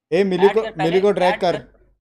ए मिली add को कर पहले, मिली को ड्रैग ऐड कर। कर।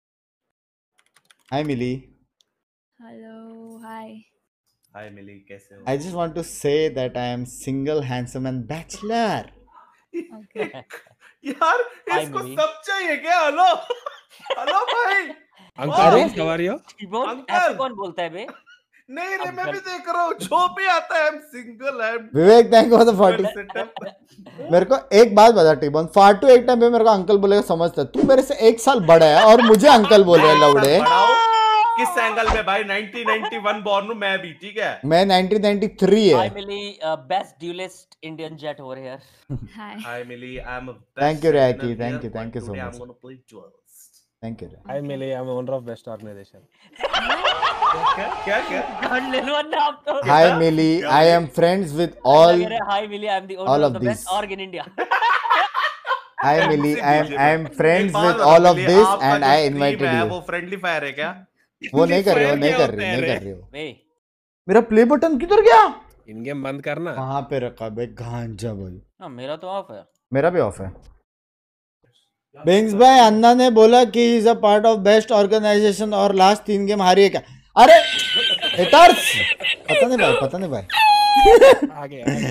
हाय मिली। Hello hi. हाय मिली, कैसे हो? I just want to say that I am single handsome and bachelor. Okay यार हाय इसको मिली। सब चाहिए क्या? हेलो हेलो भाई। अंकल अरे प्रिंस, हाउ आर यू? टीबोन अंकल। ऐसे कौन बोलता है बे? नहीं रे, मैं अंकल। भी देख रहा हूँ, जो भी आता है, I am single, I am Vivek thank you for the 40। Setup. मेरे को एक बात बता टीबन, फाटू एक टाइम पे मेरे को अंकल बोलेगा समझता है, तू मेरे से 1 साल बड़ा है और मुझे अंकल बोल रहा है लौड़े। किस एंगल में भाई? 1991 बॉर्न हूं मैं भी, ठीक है। मैं 1993 हाय है। Mili, best duelist Indian jet over here. Hi. Hi Mili, I am Thank you, Raki. Thank you so I much. Am gonna play duels. Thank you. Hi Mili, I am owner of best organisation. क्या क्या? गांड ले लो वरना आप तो। Hi Mili, I am friends with अगला all. कह रहा है, hi Mili, I am the all owner of of the best these. Org in India. Hi Mili, I am एक फ्रेंड्स बात विद बताओ ऑल ऑफ मिली, दिस आपका एंड जो आई stream इनवाइटेड है, यू। वो फ्रेंडली फायर है क्या? वो नहीं कर रही हो, Fire नहीं क्या कर होता रही, है नहीं रे? कर रही हो। वे मेरा प्ले बटन किधर गया? इन गेम बंद करना। कहाँ पे रखा बे गांजा भाई? हाँ, मेरा तो ऑफ है। मेरा भी ऑफ है। बिंग्स भाई, अन्ना ने बोला कि is a part of best organisation और लास्ट 3 गेम हारी है क्या? अरे हेटर्स, पता नहीं भाई, पता नहीं भाई। आगे आगे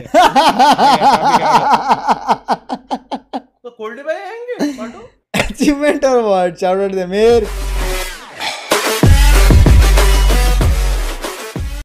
तो कोल्डी भाई आएंगे पाटो? अचीवमेंट और व्हाट? शाउट आउट दे मेर।